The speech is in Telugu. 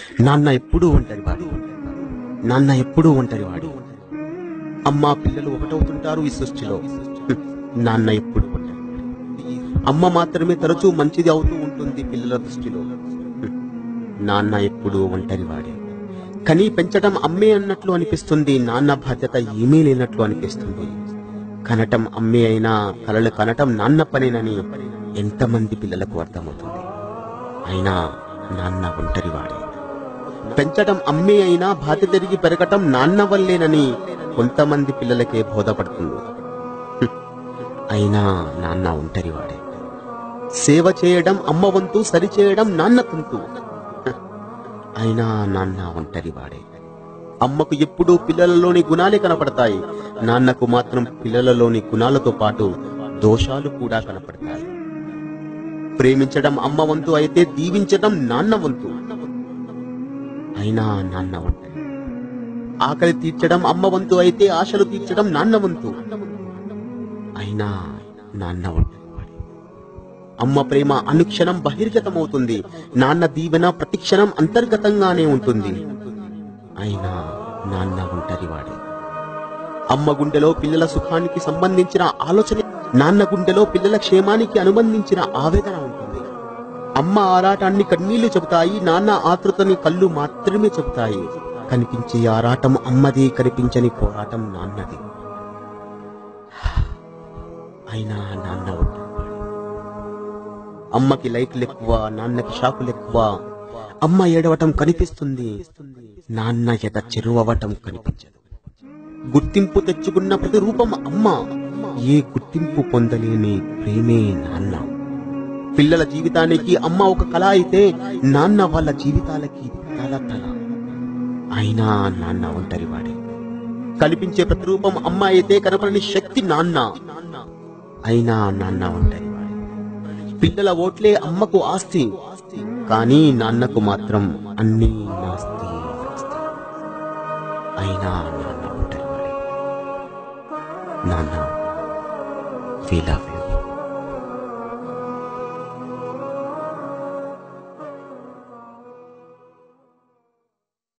నాన్న ఎప్పుడూ ఒంటరివాడు. నాన్న ఎప్పుడూ ఒంటరివాడు. అమ్మా పిల్లలు ఒకటవుతుంటారు ఈ సృష్టిలో. నాన్న ఎప్పుడు ఒంటరివాడు. అమ్మ మాత్రమే తరచూ మంచిది అవుతూ ఉంటుంది పిల్లల దృష్టిలో. నాన్న ఎప్పుడూ ఒంటరివాడే. కనీ పెంచటం అమ్మే అన్నట్లు అనిపిస్తుంది. నాన్న బాధ్యత ఏమీ లేనట్లు అనిపిస్తుంది. కనటం అమ్మే అయినా కలలు కనటం నాన్న పనేనని ఎంతమంది పిల్లలకు అర్థమవుతుంది. అయినా నాన్న ఒంటరివాడే. పెంచటం అమ్మే అయినా బాధ్యత తిరిగి పెరగటం నాన్న వల్లేనని కొంతమంది పిల్లలకే బోధపడుతుంది. అయినా నాన్న ఒంటరివాడే. సేవ చేయడం అమ్మ వంతు, సరిచేయడం నాన్న తంతు. అయినా నాన్న ఒంటరివాడే. అమ్మకు ఎప్పుడూ పిల్లలలోని గుణాలే కనపడతాయి. నాన్నకు మాత్రం పిల్లలలోని గుణాలతో పాటు దోషాలు కూడా కనపడతాయి. ప్రేమించడం అమ్మ వంతు అయితే దీవించడం నాన్న వంతు. అయినా నాన్న ఒంటరి. ఆకలి తీర్చడం అమ్మ వంతు అయితే ఆశలు తీర్చడం నాన్న వంతు. అయినా నాన్న ఒంటరివాడే. అమ్మ ప్రేమ అనుక్షణం బహిర్గతమవుతుంది. నాన్న దీవెన ప్రతిక్షణం అంతర్గతంగానే ఉంటుంది. అయినా నాన్న ఒంటరివాడే. అమ్మ గుండెలో పిల్లల సుఖానికి సంబంధించిన ఆలోచన, నాన్న గుండెలో పిల్లల క్షేమానికి అనుబంధించిన ఆవేదన ఉంటుంది. అమ్మ ఆరాటాన్ని కన్నీళ్లు చెబుతాయి. నాన్న ఆతృతని కళ్ళు మాత్రమే చెబుతాయి. కనిపించే ఆరాటం అమ్మది, కనిపించని పోరాటం నాన్నది. అయినా నాన్న ఒంటరివాడే. అమ్మకి లైట్లు ఎక్కువ, నాన్నకి షాకులు ఎక్కువ. అమ్మ ఏడవటం కనిపిస్తుంది, నాన్న ఎద చెరువవటం కనిపించదు. గుర్తింపు తెచ్చుకున్న ప్రతి రూపం అమ్మ. ఏ గుర్తింపు పొందలేని ప్రేమే నాన్న. పిల్లల జీవితానికి అమ్మ ఒక కళ అయితే నాన్న వాళ్ళ జీవితాలకి తల. అయినా నాన్న ఒంటరివాడే. కనిపించే ప్రతిరూపం అమ్మ అయితే కనపడని శక్తి నాన్న. అయినా నాన్న ఒంటరివాడే. పిల్లల ఓట్లే అమ్మకు ఆస్తి, కానీ నాన్నకు మాత్రం అన్నీ నాస్తి. అయినా నాన్న ఒంటరివాడే. నాన్న, we love you.